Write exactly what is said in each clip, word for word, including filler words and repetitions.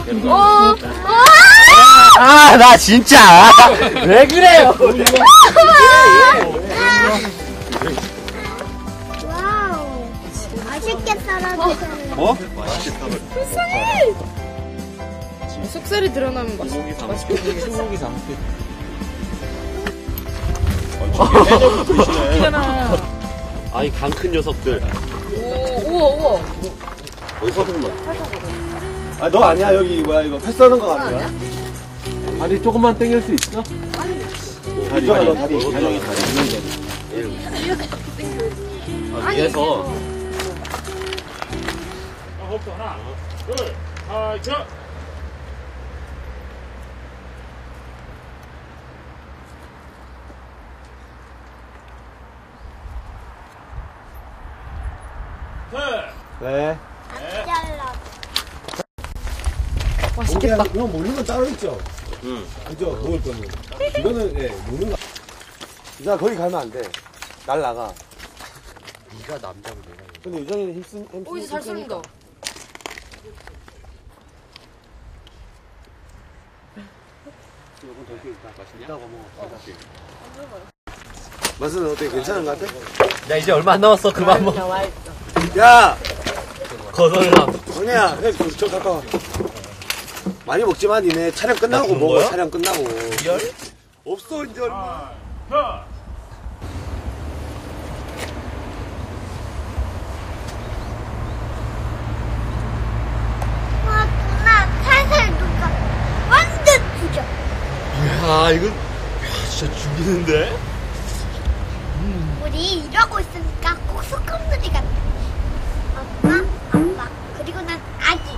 어. 아, 나 진짜. 왜 그래요? 와우. 맛있게 썰어주세요. 뭐? 맛있게 썰어. 불쌍해. 속살이 드러나면 맛있, 맛있게 소고기 잠깐. 아이 강 큰 녀석들. 오, 우와, 우와. 어디서 보는 거야? 아, 너 아니야. 여기 뭐야 이거 패 써는 거 같냐? 다리 조금만 당길 수 있어? 다리, 다리, 다리, 다리, 다리, 다리. 이렇게 땡겨. 아, 위에서. 하나, 둘, 아, 저. 네. 안 잘라. 맛있겠다. 이거 먹는 건 따로 있죠? 응. 그죠? 먹을 거는. 이거는, 예, 먹는 거. 야, 거기 가면 안 돼. 날 나가. 네가 남자고 내가. 근데 유정이는 힘쓰, 힘쓰. 오, 이제 잘 썰린다. 조금 더 있다. 맛있냐? 이따가 먹어. 맛은 어때? 괜찮은 것 같아? 야, 이제 얼마 안 남았어. 그만 먹어. 야! 거덜나. 정혜야, 그래, 저 갔다 와. 많이 먹지만 니네 촬영 끝나고 나 먹어. 거야? 촬영 끝나고. 열? 없어, 이제 얼마. 자. 와, 누나 살살 녹아. 완전 부져. 야, 이거 야, 진짜 죽이는데? 우리 이러고 있으니까 꼭 소꿉놀이 같아. 엄마, 아빠, 그리고 난 아기.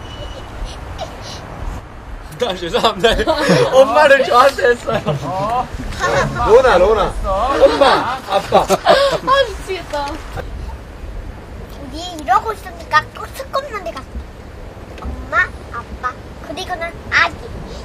나 죄송합니다. 엄마를 저한테 했어요. 로나, 로나. 엄마, 아빠. 아, 미치겠다. 우리 이러고 있으니까 꼭 소꿉놀이 같아. 엄마, 아빠, 그리고 난 아기.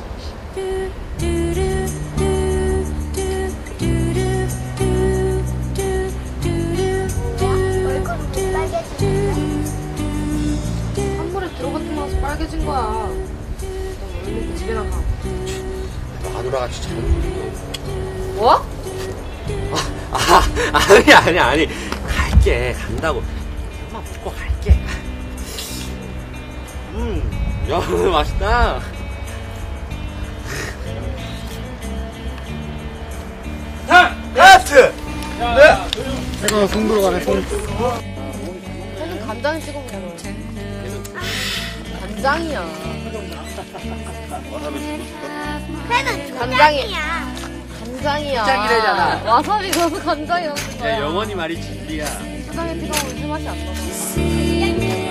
얼굴이 빨개지네. 한물에 들어갔다 나와서 빨개진 거야. 너 얼른 집에 나가. 마누라 같이 잘 뭐? 아, 아니, 아니, 아니. 갈게. 간다고. 엄마 먹고 갈게. 음, 야, 맛있다. 하트! 네. 제가 손 들어가네, 손. 걔는 간장에 찍어 먹어. 간장이야. 걔는 간장이- 간장이야. 간장이야. 간장이래잖아. 와사비 넣어서 간장이 넣는 거야. 야, 영원히 말이 진리야. 초장에 찍어 먹으면 술 맛이 안 나잖아.